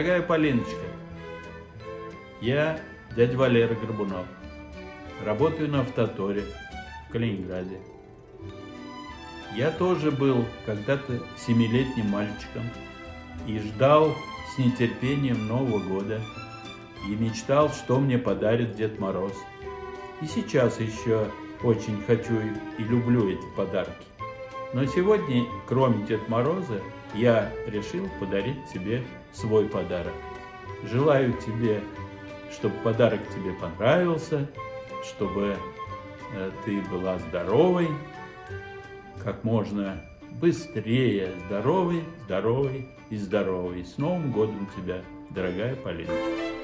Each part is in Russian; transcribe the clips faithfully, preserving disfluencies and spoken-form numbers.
Дорогая Полиночка, я дядя Валера Горбунов. Работаю на автоторе в Калининграде. Я тоже был когда-то семилетним мальчиком и ждал с нетерпением Нового года и мечтал, что мне подарит Дед Мороз. И сейчас еще очень хочу и люблю эти подарки. Но сегодня, кроме Деда Мороза, я решил подарить тебе свой подарок. Желаю тебе, чтобы подарок тебе понравился, чтобы э, ты была здоровой, как можно быстрее здоровой, здоровой и здоровой. С Новым годом тебя, дорогая Полина.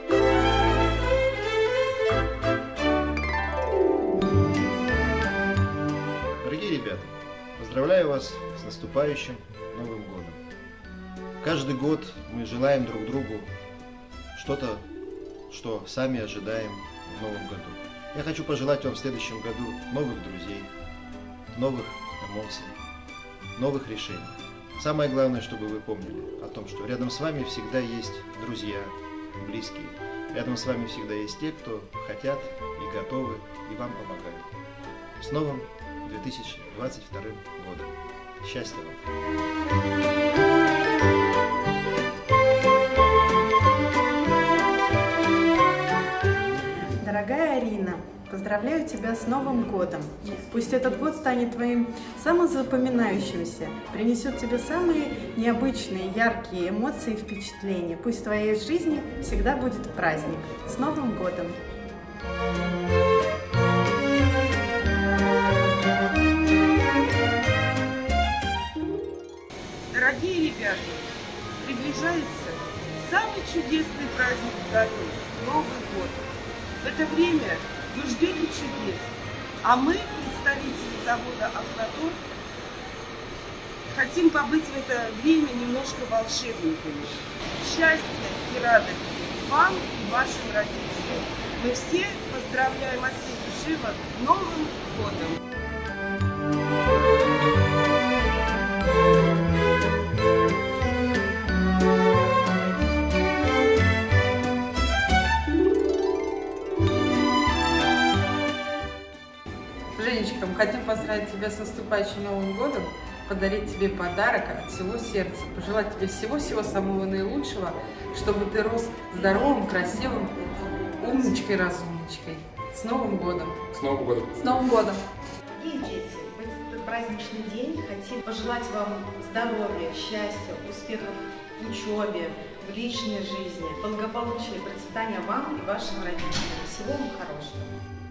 Дорогие ребята, поздравляю вас с наступающим Новым годом. Каждый год мы желаем друг другу что-то, что сами ожидаем в Новом году. Я хочу пожелать вам в следующем году новых друзей, новых эмоций, новых решений. Самое главное, чтобы вы помнили о том, что рядом с вами всегда есть друзья, близкие. Рядом с вами всегда есть те, кто хотят и готовы и вам помогают. С новым две тысячи двадцать вторым годом. Счастья вам! Дорогая Арина, поздравляю тебя с Новым годом. Пусть этот год станет твоим самым запоминающимся, принесет тебе самые необычные, яркие эмоции и впечатления. Пусть в твоей жизни всегда будет праздник. С Новым годом! Дорогие ребята, приближается самый чудесный праздник в году – Новый год. В это время вы ждете чудес, а мы, представители завода «Автотор», хотим побыть в это время немножко волшебниками. Счастья и радости вам и вашим родителям. Мы все поздравляем от всей души вас с Новым годом! Женечка, мы хотим поздравить тебя с наступающим Новым годом, подарить тебе подарок от всего сердца, пожелать тебе всего-всего самого наилучшего, чтобы ты рос здоровым, красивым, умничкой, разумничкой. С Новым годом! С Новым годом! С Новым годом! Дорогие дети, в этот праздничный день хотим пожелать вам здоровья, счастья, успехов в учебе, в личной жизни, благополучия и процветания вам и вашим родителям. Всего вам хорошего!